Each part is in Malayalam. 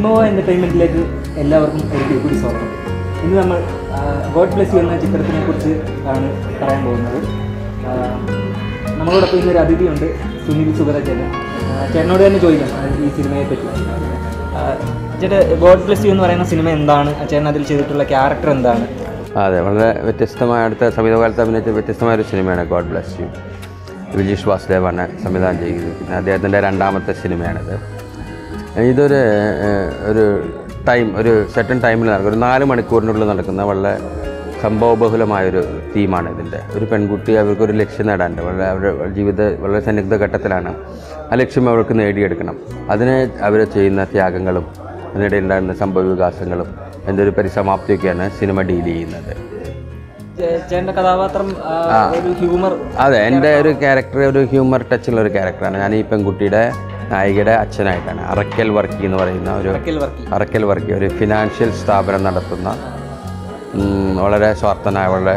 സിനിമ എൻ്റർടൈൻമെൻറ്റിലേക്ക് എല്ലാവർക്കും ഒരിക്കൽ കൂടി സ്വാഗതം. ഇന്ന് നമ്മൾ ഗോഡ് ബ്ലെസ് യു എന്ന ചിത്രത്തിനെ കുറിച്ച് ആണ് പറയാൻ പോകുന്നത്. നമ്മളോടൊപ്പം ഇന്നൊരു അതിഥിയുണ്ട്, സുനിൽ സുഗത ചേട്ടൻ. ചേട്ടനോട് തന്നെ ചോദിക്കാം ഈ സിനിമയെ പറ്റി. ചേട്ടാ, ഗോഡ് ബ്ലെസ് യു എന്ന് പറയുന്ന സിനിമ എന്താണ്? ചേട്ടൻ അതിൽ ചെയ്തിട്ടുള്ള ക്യാരക്ടർ എന്താണ്? അതെ, വളരെ വ്യത്യസ്തമായ അടുത്ത സമീപകാലത്ത് അഭിനയിച്ച വ്യത്യസ്തമായൊരു സിനിമയാണ് ഗോഡ് ബ്ലെസ് യു. വിജീഷ് വാസുദേവാണ് സംവിധാനം ചെയ്തിരിക്കുന്നത്. അദ്ദേഹത്തിൻ്റെ രണ്ടാമത്തെ സിനിമയാണിത്. ഇതൊരു ഒരു സെർട്ടൺ ടൈമിൽ നടക്കുന്ന ഒരു 4 മണിക്കൂറിനുള്ളിൽ നടക്കുന്ന വളരെ സംഭവബഹുലമായൊരു തീമാണ് ഇതിൻ്റെ. ഒരു പെൺകുട്ടി അവർക്കൊരു ലക്ഷ്യം നേടാനുണ്ട്. അവരുടെ ജീവിത വളരെ സന്നിഗ്ധ ഘട്ടത്തിലാണ്. ആ ലക്ഷ്യം അവർക്ക് നേടിയെടുക്കണം. അതിന് അവർ ചെയ്യുന്ന ത്യാഗങ്ങളും അതിനിടെ ഉണ്ടാകുന്ന സംഭവ വികാസങ്ങളും അതിൻ്റെ ഒരു പരിസമാപ്തിയൊക്കെയാണ് സിനിമ ഡീൽ ചെയ്യുന്നത്. കഥാപാത്രം ഹ്യൂമർ. അതെ, എൻ്റെ ഒരു ക്യാരക്ടർ ഒരു ഹ്യൂമർ ടച്ചുള്ള ഒരു ക്യാരക്ടറാണ്. ഞാൻ ഈ പെൺകുട്ടിയുടെ നായികയുടെ അച്ഛനായിട്ടാണ്. അറക്കൽ വർക്കി എന്ന് പറയുന്ന അറക്കൽ വർക്കി ഒരു ഫിനാൻഷ്യൽ സ്ഥാപനം നടത്തുന്ന വളരെ സ്വാർത്ഥനായ വളരെ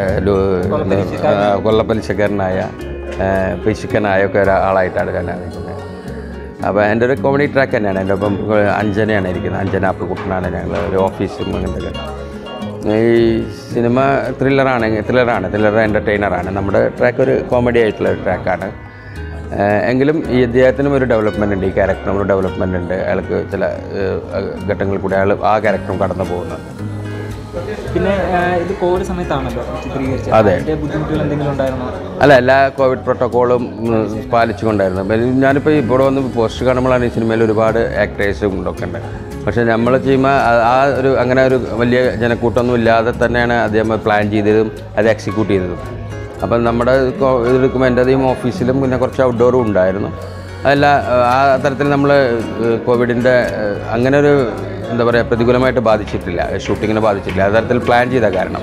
കൊള്ളപ്പലിശക്കാരനായ പിശുക്കനായ ഒക്കെ ഒരാളായിട്ടാണ് ഞാൻ ഇരിക്കുന്നത്. അപ്പോൾ എൻ്റെ ഒരു കോമഡി ട്രാക്ക് തന്നെയാണ്. എൻ്റെ ഒപ്പം അഞ്ജനയാണ് ഇരിക്കുന്നത്. അഞ്ജന അപ്പുകുട്ടനാണ്. ഞങ്ങൾ ഒരു ഓഫീസും അങ്ങനത്തെ. ഈ സിനിമ ത്രില്ലർ എൻ്റർടൈനറാണ്. നമ്മുടെ ട്രാക്ക് ഒരു കോമഡി ആയിട്ടുള്ള ഒരു ട്രാക്കാണ്. എങ്കിലും ഈ അദ്ദേഹത്തിനും ഒരു ഡെവലപ്മെൻ്റ് ഉണ്ട്, ഈ ക്യാരക്ടറിനും ഒരു ഡെവലപ്മെൻ്റ് ഉണ്ട്. അയാൾക്ക് ചില ഘട്ടങ്ങളിൽ കൂടി അയാൾ ആ ക്യാരക്ടറും കടന്നു പോകുന്നുണ്ട്. പിന്നെ ഇത് കോവിഡ് സമയത്താണല്ലോ ചിത്രീകരിച്ചത്. അതെ, ബുദ്ധിമുട്ടുകൾ എന്തെങ്കിലും ഉണ്ടായിരുന്നോ? അല്ല, എല്ലാ കോവിഡ് പ്രോട്ടോക്കോളും പാലിച്ചുകൊണ്ടായിരുന്നു. ഞാനിപ്പോൾ ഇവിടെ വന്ന് പോസ്റ്റ് കാണുമ്പോഴാണ് ഈ സിനിമയിൽ ഒരുപാട് ആക്ടേഴ്സും ഇതൊക്കെ ഉണ്ട്. പക്ഷേ നമ്മൾ ചെയ്യുമ്പോൾ അങ്ങനെ ഒരു വലിയ ജനക്കൂട്ടമൊന്നും ഇല്ലാതെ തന്നെയാണ് അദ്ദേഹം പ്ലാൻ ചെയ്തതും അത് എക്സിക്യൂട്ട് ചെയ്തതും. അപ്പം നമ്മുടെ ഇതെടുക്കുമ്പോൾ എൻ്റെ അധികം ഓഫീസിലും പിന്നെ കുറച്ച് ഔട്ട്ഡോറും ഉണ്ടായിരുന്നു. അതല്ല, ആ തരത്തിൽ നമ്മൾ കോവിഡിൻ്റെ അങ്ങനെ ഒരു എന്താ പറയുക പ്രതികൂലമായിട്ട് ബാധിച്ചിട്ടില്ല, ഷൂട്ടിങ്ങിനെ ബാധിച്ചിട്ടില്ല. ആ തരത്തിൽ പ്ലാൻ ചെയ്ത കാരണം.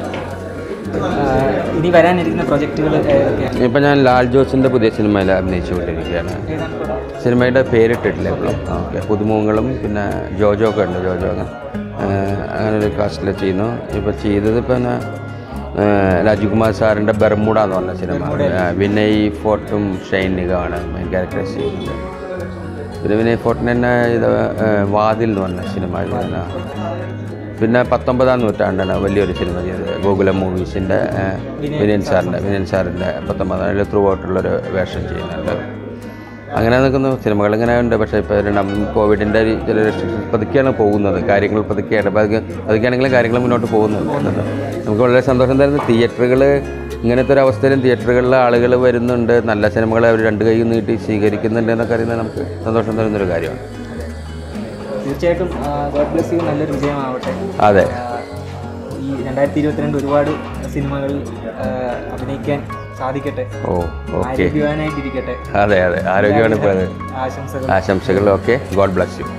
ഇനി വരാനിരിക്കുന്ന പ്രൊജക്റ്റുകൾ ഇപ്പം ഞാൻ ലാൽ ജോസിൻ്റെ പുതിയ സിനിമയിൽ അഭിനയിച്ചുകൊണ്ടിരിക്കുകയാണ്. സിനിമയുടെ പേരിട്ടിട്ടില്ല ഇപ്പോഴും. ഓക്കെ, പുതുമുഖങ്ങളും പിന്നെ ജോജോ ഒക്കെ ഉണ്ട്. ജോജോ അങ്ങനെ ഒരു കാസ്റ്റിൽ ചെയ്യുന്നു. ഇപ്പോൾ ചെയ്തത് ഇപ്പം രാജകുമാർ സാറിൻ്റെ ബർമുഡ എന്ന് പറഞ്ഞ സിനിമ. വിനയ് ഫോർട്ടും ഷൈൻ നിഗമാണ് മെയിൻ ക്യാരക്ടേഴ്സ് ചെയ്യുന്നത്. പിന്നെ വിനയ് ഫോർട്ടിന് തന്നെ ഇത് വാതിൽ എന്ന് പറഞ്ഞ സിനിമ. പിന്നെ 19-ാം നൂറ്റാണ്ടാണ് വലിയൊരു സിനിമ ചെയ്തത്, ഗോകുലം മൂവീസിൻ്റെ വിനയൻ സാറിൻ്റെ 19 ത്രൂ ഔട്ടുള്ളൊരു വേഷം ചെയ്യുന്നുണ്ട്. അങ്ങനെ നിൽക്കുന്ന സിനിമകൾ ഇങ്ങനെ ഉണ്ട്. പക്ഷേ ഇപ്പോൾ കോവിഡിൻ്റെ ചില റെസ്ട്രിക്ഷൻസ് പതുക്കെയാണ് പോകുന്നത്. കാര്യങ്ങൾ പതുക്കെയാണെങ്കിലും കാര്യങ്ങൾ മുന്നോട്ട് പോകുന്നുണ്ട്. നമുക്ക് വളരെ സന്തോഷം തരുന്ന തിയേറ്ററുകൾ ഇങ്ങനത്തെ ഒരു അവസ്ഥയിലും തിയേറ്ററുകളിലെ ആളുകൾ വരുന്നുണ്ട്. നല്ല സിനിമകളെ അവർ 2 കൈ നീട്ടി സ്വീകരിക്കുന്നുണ്ട് എന്നൊക്കെ അറിയുന്നത് നമുക്ക് സന്തോഷം തരുന്നൊരു കാര്യമാണ്. തീർച്ചയായിട്ടും ഗോഡ് ബ്ലെസ് യു നല്ലൊരു വിജയമാവട്ടെ. അതെ, ഈ 2022 ഒരുപാട് സിനിമകളിൽ അഭിനയിക്കാൻ സാധിക്കട്ടെ. ഓക്കെ, ആരോഗ്യവാനായിട്ടിരിക്കട്ടെ. അതെ, ആരോഗ്യമാണ് ഇപ്പോൾ. ആശംസകൾ. Okay, God bless U.